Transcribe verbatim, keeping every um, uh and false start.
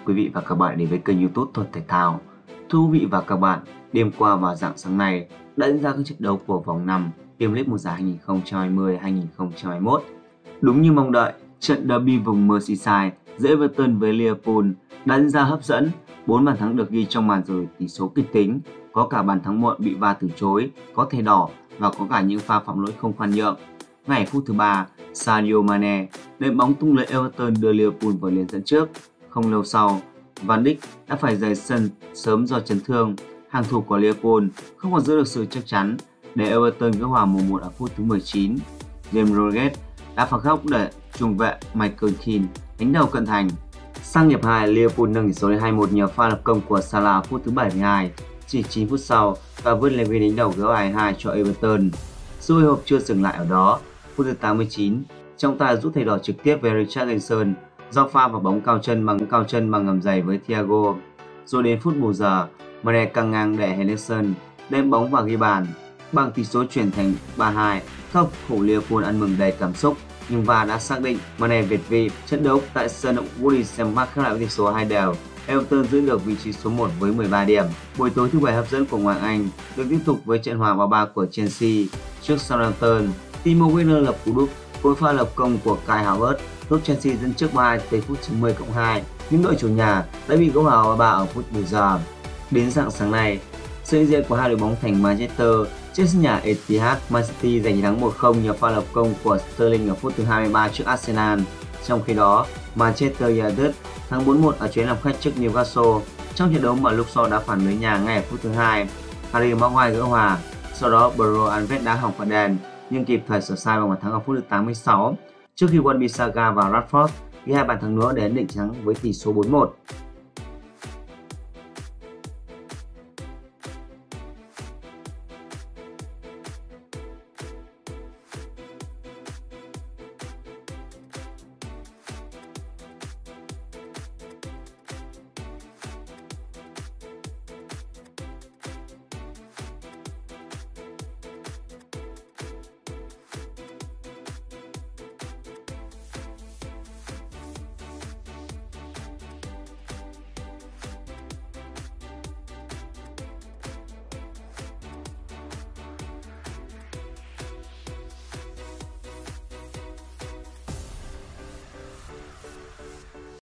quý vị và các bạn đến với kênh YouTube Thuật Thể Thao. Thưa quý vị và các bạn, đêm qua và rạng sáng nay đã diễn ra các trận đấu của vòng năm Premier League mùa giải hai nghìn không trăm hai mươi hai nghìn không trăm hai mươi mốt. Đúng như mong đợi, trận derby vùng Merseyside giữa Everton với Liverpool đã diễn ra hấp dẫn. Bốn bàn thắng được ghi trong màn rồi tỷ số kịch tính, có cả bàn thắng muộn bị va từ chối, có thẻ đỏ và có cả những pha phạm lỗi không khoan nhượng. Ngay phút thứ ba, Sadio Mane đệm bóng tung lưới Everton đưa Liverpool vào liền dẫn trước. Không lâu sau, Van Dijk đã phải rời sân sớm do chấn thương. Hàng thủ của Liverpool không còn giữ được sự chắc chắn để Everton gỡ hòa một một ở phút thứ mười chín. James Rodriguez đã phạt góc để trung vệ Michael Keane đánh đầu cận thành. Sang hiệp hai, Liverpool nâng tỷ số lên hai một nhờ pha lập công của Salah phút thứ bảy mươi hai. Chỉ chín phút sau, David Levy đánh đầu gỡ hai hai cho Everton. Sự hồi hộp chưa dừng lại ở đó. Phút thứ tám mươi chín, trọng tài rút thẻ đỏ trực tiếp về Richarlison do pha vào bóng cao chân bằng cao chân bằng ngầm giày với Thiago. Rồi đến phút bù giờ, Mane căng ngang để Henderson đem bóng và ghi bàn. Bằng tỷ số chuyển thành ba hai, các cầu thủ Liverpool ăn mừng đầy cảm xúc, nhưng vê a rờ đã xác định Mane việt vị. Trận đấu tại sân Woodison Park khép lại với tỷ số hai đều. Everton giữ được vị trí số một với mười ba điểm. Buổi tối thứ bảy hấp dẫn của Ngoại Hạng Anh được tiếp tục với trận hòa ba ba của Chelsea trước Southampton. Timo Werner lập cú đúp với pha lập công của Kai Havertz giúp Chelsea dẫn trước ba hai tới phút chín mươi cộng hai. Nhưng đội chủ nhà đã bị gỡ hòa ba ba ở phút bù giờ. Đến rạng sáng nay, sự hiện diện của hai đội bóng thành Manchester trên sân nhà Etihad, Man City giành chiến thắng một không nhờ pha lập công của Sterling ở phút thứ hai mươi ba trước Arsenal. Trong khi đó, Manchester United thắng bốn một ở chuyến làm khách trước Newcastle trong trận đấu mà lúc sau đã phản lưới nhà ngay ở phút thứ hai. Harry Maguire gỡ hòa, sau đó Bruno Alves đá hỏng phạt đền nhưng kịp thời sửa sai bằng bàn thắng ở phút thứ tám mươi sáu trước khi Wan-Bissaka và Rashford ghi hai bàn thắng nữa để ấn định chiến thắng với tỷ số bốn một.